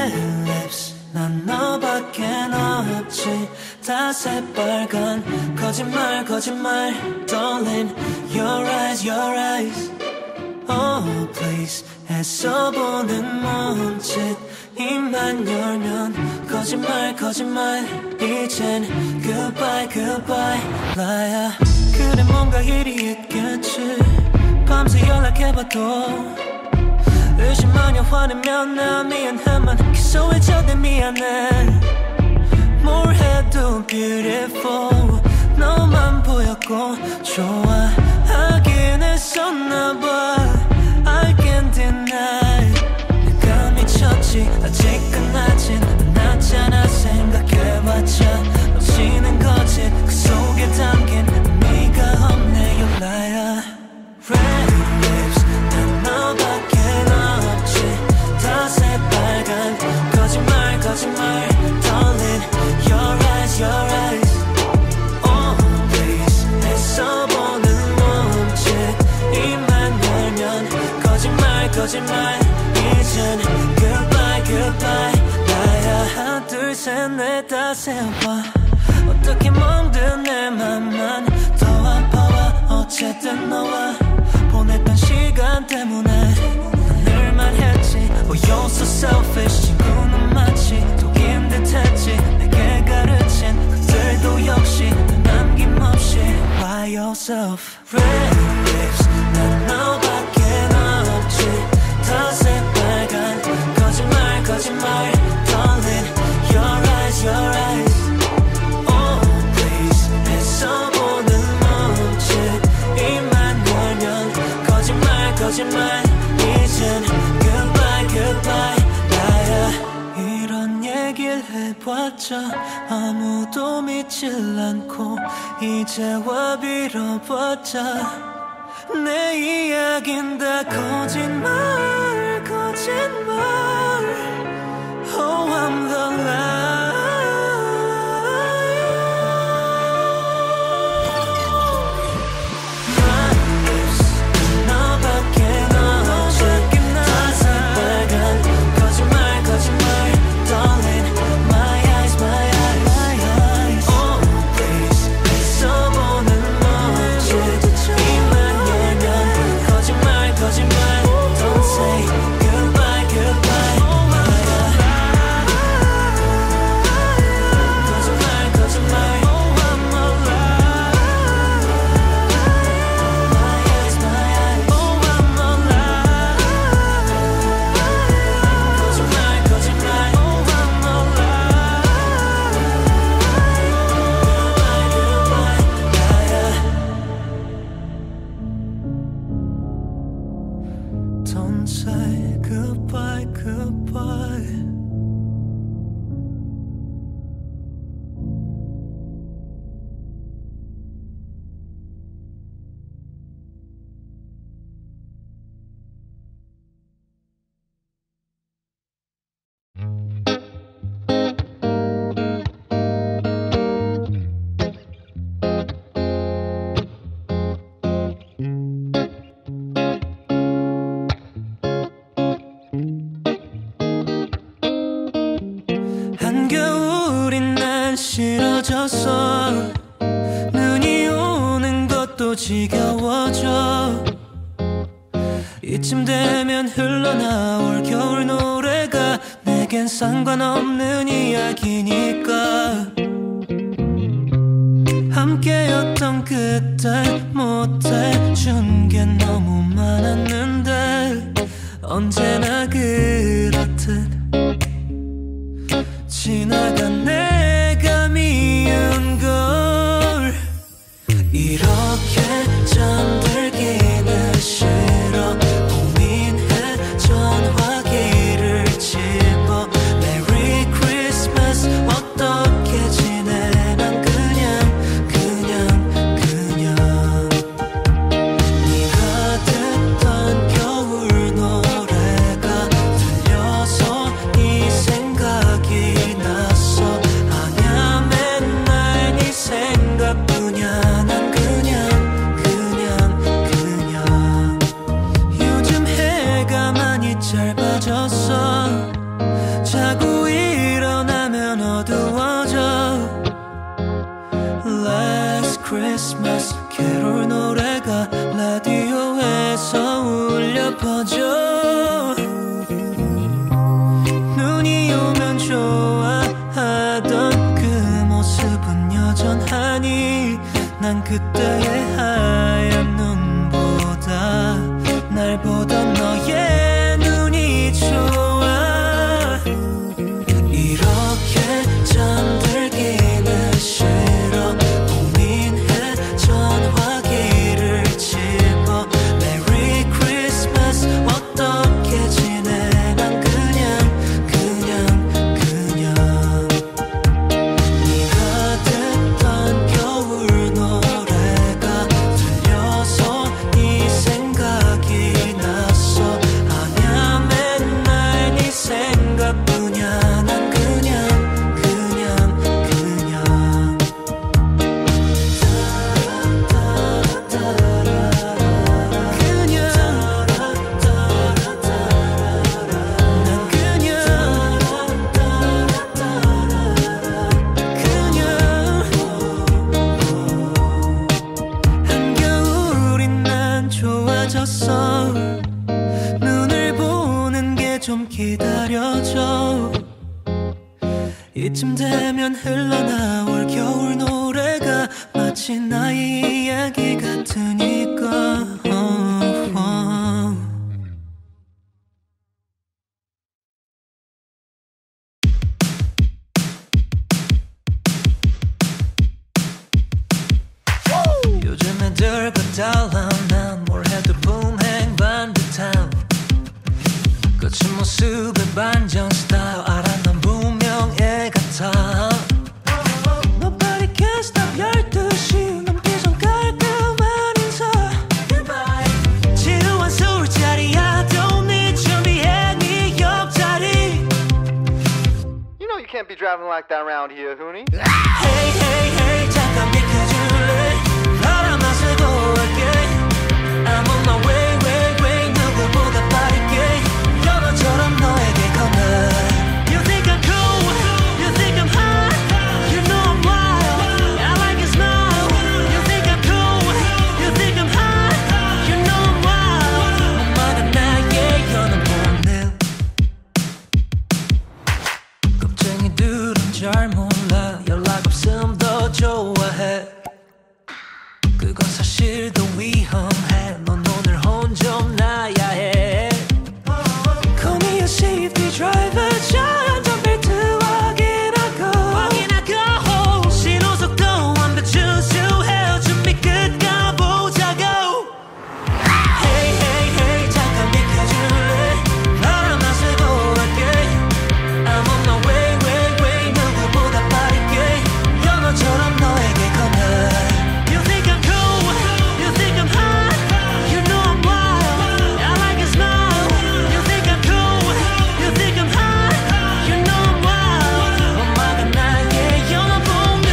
Red lips 난 너밖엔 없지 다 새빨간 거짓말 거짓말 Darling your eyes Oh please 애써 보는 몸짓 입만 열면 거짓말 거짓말 이젠 goodbye goodbye 나야 그래 뭔가 일이 있겠지 밤새 연락해봐도 의심하냐 화내면 나 미안하만 기소해줘도 미안해 뭘 해도 beautiful 너만 보였고 좋아하긴 했었나봐 I can't deny 내가 미쳤지 아직 끝나진 않았잖아 생각해봤자 넘치는 거짓 그 속에 담긴 의미가 없네 You're liar Red lips 난 너밖엔 없지 다 새빨간 거짓말 거짓말 Darling your eyes Oh please 애써 보는 몸짓 입만 열면 거짓말 거짓말 이젠 goodbye goodbye 나야 하나 둘 셋 넷 다 세어봐 어떻게 멍든 내 맘만 더 아파와 어쨌든 너와 보냈던 시간 때문에 늘만 했지 Oh you're so selfish 친구는 마치 독인 듯했지 내게 가르친 그들도 역시 남김없이 By yourself Red lips 난 너밖엔 없지 다 새빨간 거짓말 거짓말 Darling your eyes Oh please 애써 보는 몸짓 입만 열면 거짓말 거짓말 이젠 goodbye goodbye 나야 이런 얘기를 해봤자 아무도 믿질 않고 이제와 빌어봤자 내 이야긴 다 거짓말 거짓말 Oh I'm the liar My lips 너밖엔 없지 다 새빨간 거짓말 거짓말 Darling my eyes Oh please 애써 보는 몸짓 입만 열면 거짓말 거짓말 Don't say goodbye goodbye 거짓말 거짓말 Oh I'm alive My eyes Oh I'm alive 거짓말 거짓말 Oh I'm alive goodbye goodbye Don't say goodbye goodbye 한겨울인 난 싫어졌어 눈이 오는 것도 지겨워져 이쯤 되면 흘러나올 겨울 노래가 내겐 상관없는 이야기니까 함께였던 그때 못해준 게 너무 많았는데 언제나 그렇듯 지나간 내가 미운 걸 이렇게 잠들기는 싫어 고민해 전화기를 집어 Merry Christmas 어떻게 지내 난 그냥 네가 듣던 겨울 노래가 그때의 하얀 눈보다 날 보던 너의 눈이 좋아. 이렇게 잠들기는 싫어. 고민해 전화기를 집어. Merry Christmas 어떻게 지내. 난 그냥 네가 듣던 겨울 노래가 들려서 네 생각이 났어. 아냐 맨날 네 생각뿐이야. 난 그냥 한겨울인 난 좋아졌어. 눈을 보는 게 좀 기다려줘. 이쯤 되면 흘러나올 겨울 노래가 마치 나의 이야기 같으니까. 요즘 애들과 달라. 난 뭘 해도 붐행 반듯함. 거친 모습의 반전 스타일. 알아 난 분명 애 같아. Nobody can stop 12시 넘기 전 깔끔한 인사. 지루한 술자리야. Don't need 준비해 네 옆자리. You know you can't be driving like that around here, Hoonie. Hey hey hey 잠깐 비켜줄래. 바람 마시고 올게. I'm on my way 누구보다 빠르게. 연어처럼 너에게 건너. You think I'm cool, you think I'm hot. You know I'm wild, I like your smile. You think I'm cool, you think I'm hot. You know I'm wild. 엄마가 나의 연어 보내. 겁쟁이들은 잘 몰라. 연락 없음 더 좋아해. 그건 사실 더 위험해. 넌 오늘 혼 좀 나야 해. Call me a safety driver. 차 안전벨트 확인하고. 신호속도 완벽 준수해. 준비 끝 가보자고. Hey hey hey 잠깐 비켜줄래. 바람 마시고 갈게. I'm on my way 누구보다 빠르게. 연어처럼 너에게 건너. You think I'm cool, you think I'm hot. You know I'm wild, I like your smile. You think I'm cool, you think I'm hot. You know I'm wild. 엄마가 나의 연어 보내.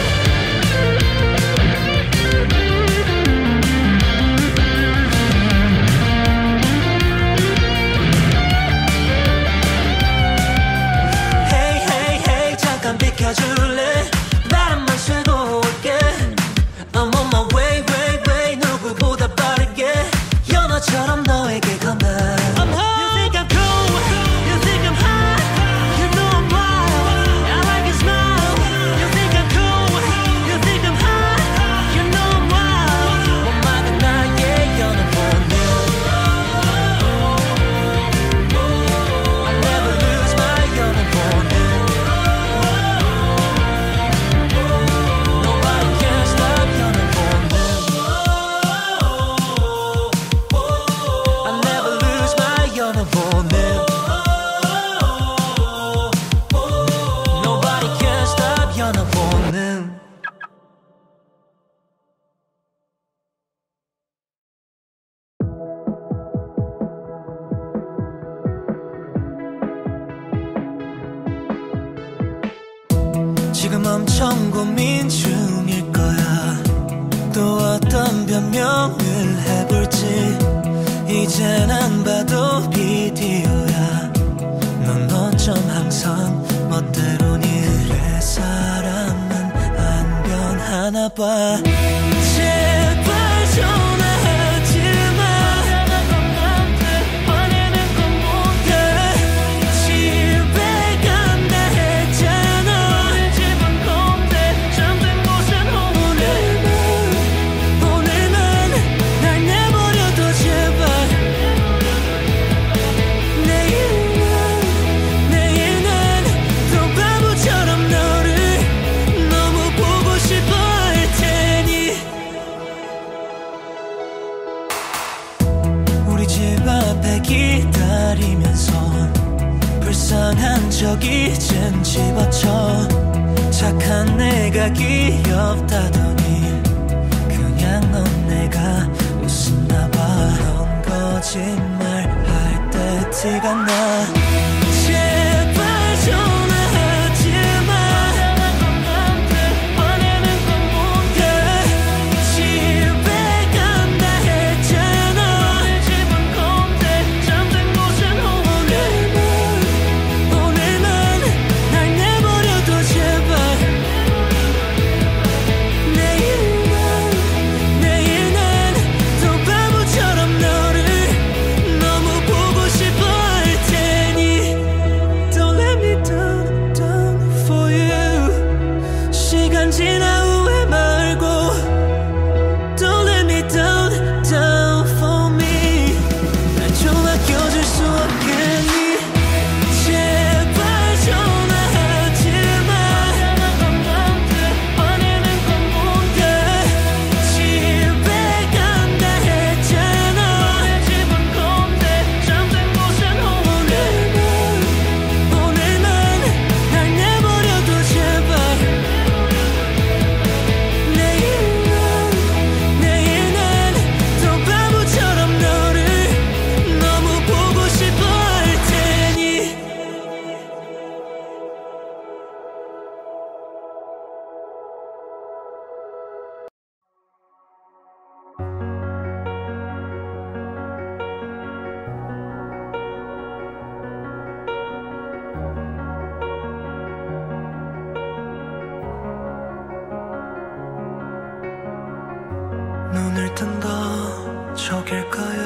Hey hey hey 잠깐 비켜줄래. 바람만 쐬고 올게. I'm on my way 누구보다 빠르게. 연어처럼 너에게 건너. I'm home. You think I'm cool, you think I'm hot. You know I'm wild, I like your smile. You think I'm cool, you think I'm hot. You know I'm wild. 엄마가 나의 연어 보내. I never lose my 연어 보내. Nobody can stop 연어 보내. I never lose my 연어 보내. Nobody can stop 연어 보내. 지금 엄청 고민 중일 거야. 또 어떤 변명을 해볼지. 이젠 안 봐도 비디오야. 넌 어쩜 항상 멋대로 그래. 사람은 안 변하나 봐. 제발 전화하지 마. 화내는 건 못해. 집에 간다 했잖아. 우리 집은 건데 잠든 곳은 오늘만 불쌍한 척이 이젠 집어쳐 착한 내가 귀엽다더니 그냥 넌 내가 웃었나봐. 넌 거짓말할 때 티가 나. 제발 전화하지마. 화내는 건 뭔데. 집에 간다 했잖아. 내 집은 건데 잠든 곳은 오늘만 날 내버려둬 제발. 내일 난 또 바보처럼 너를 너무 보고 싶어 할 테니 Don't let me down for you. 시간 지나 후회 말고 Don't let me down for me. 날 좀 아껴줄 수 없겠니. 제발 전화하지마. 화내는 건 뭔데. 집에 간다 했잖아. 내 집은 건데 잠든 곳은 오늘만 날 내버려둬 제발. 내일 난 또 바보처럼 너를 너무 보고 싶어 할 테니 눈을 뜬다 저 길가에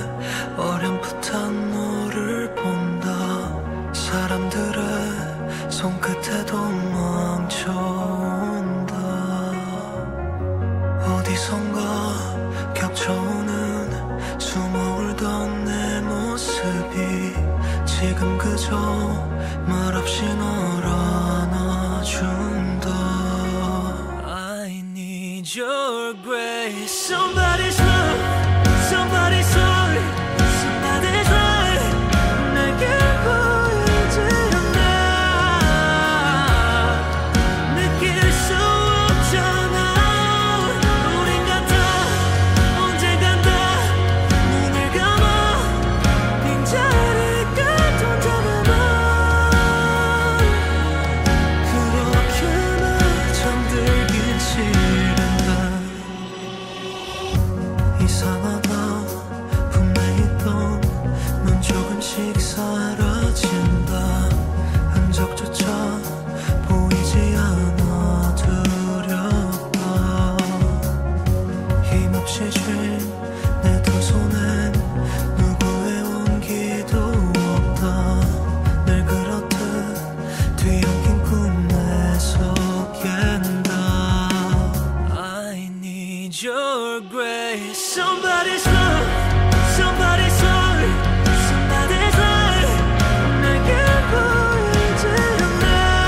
어렴풋한 너를 본다. 사람들의 손끝에도 멈춰온다. 어디선가 겹쳐오는 숨어울던 내 모습이 지금 그저 말없이 널 안아준다. I need your grace. Somebody's love, somebody's soul, somebody's life. 내게 보이지 않아. 느낄 수 없잖아. 우린 같아 언젠간 다 눈을 감아 빈자리가 던져내봐. 그렇게만 잠들긴 싫은데. 이상하다 분명히 있던 넌 조금씩 사라진다. 흔적조차 보이지 않아 두렵다. 힘없이 쥔 내 두 손엔 누구의 온기도 없다. 늘 그렇듯 뒤엉킨 꿈에 속엔다. I need your grace. Somebody's love, somebody's soul, somebody's life. 내게 보이지 않아.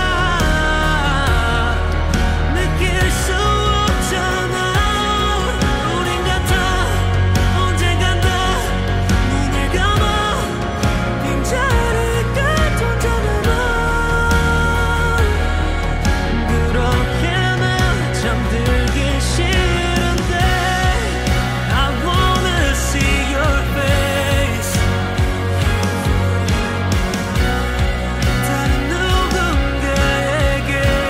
느낄 수 없잖아. 우린 같아 언젠간 다 눈을 감아 빈자리가 던져내봐. 그렇게만 잠들긴 싫은데. I wanna see your face. 다른 누군가에게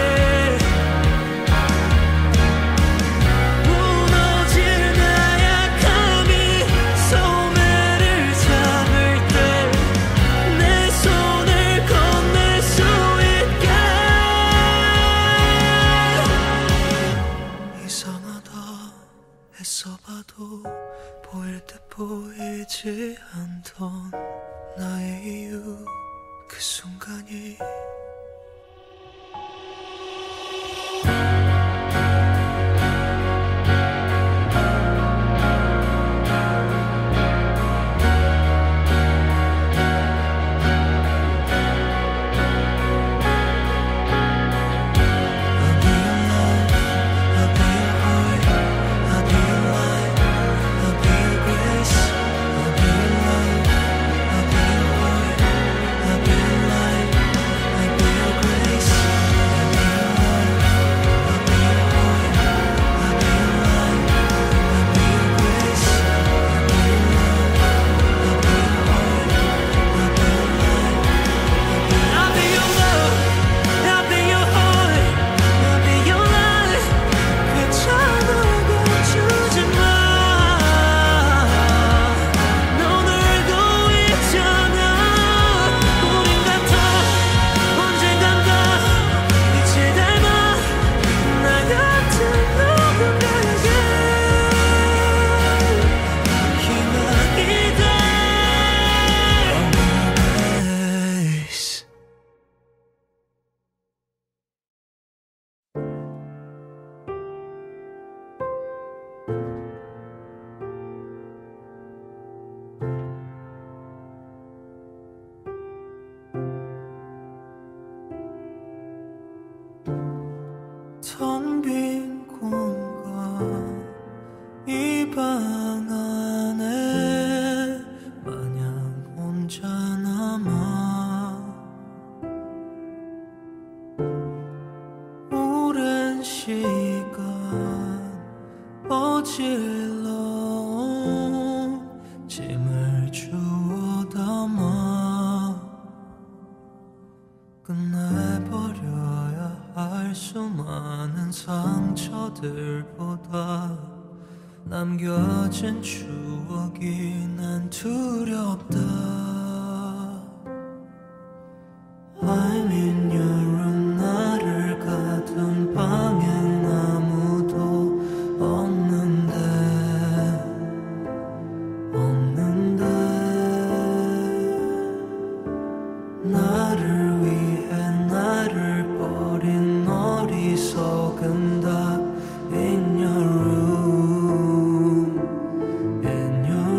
무너질 나약함이 소매를 잡을 때 내 손을 건넬 수 있게. 이상하다 애써봐도 보일 듯 보이지 않던 나의 이유 그 순간이 I'll be your love, I'll be your heart, I'll be your light, I'll be your grace, I'll be your love, I'll be your heart, I'll be your light. 시간 어질러 짐을 주워 담아 끝내버려야 할 수많은 상처들보다 남겨진 추억이 난 두렵다. I'm in your room 나를 가둔 방엔 아무도 없는데 나를 위해 나를 버린 어리석은 답 In your room In your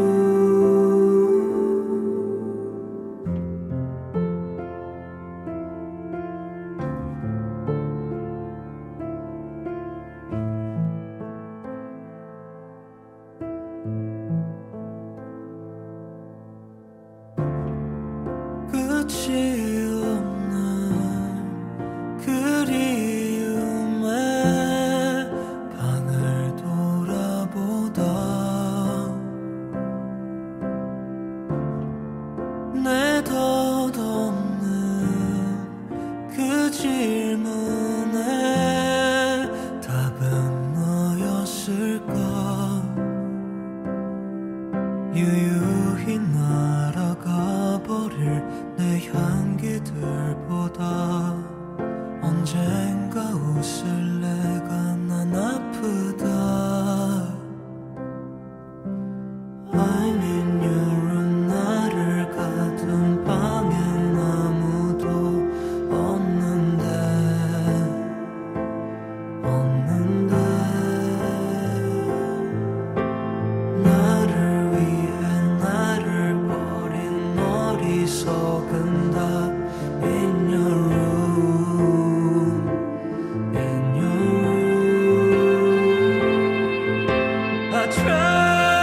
끝이 없는 그리움에 방을 돌아보다 내 덧없는 그 질문에 답은 너였을까. 유유히 날아가 버릴 내 향기들보다 언젠가 웃을 내가 난 아프다. I'm in your room 나를 가둔 방엔 아무도 없는데 나를 위해 나를 버린 어리석은 답 In your room In your room I try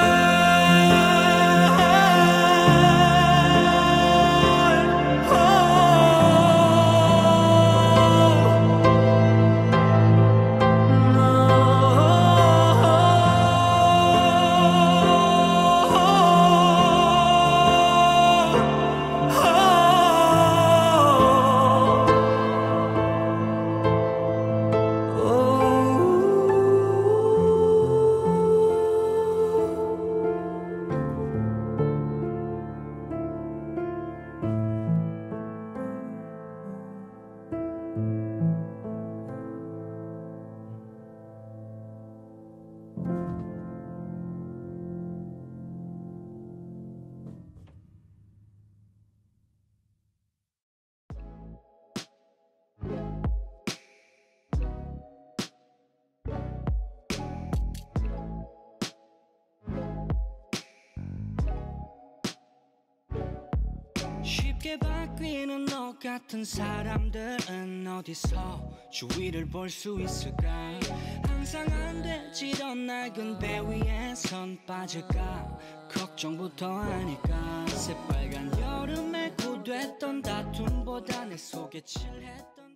쉽게 바뀌는 너 같은 사람들은 어디서 주위를 볼 수 있을까. 항상 안 되지던 낡은 배 위에선 빠질까 걱정부터 하니까. 새빨간 여름에 고됐던 다툼보다 내 속에 칠했던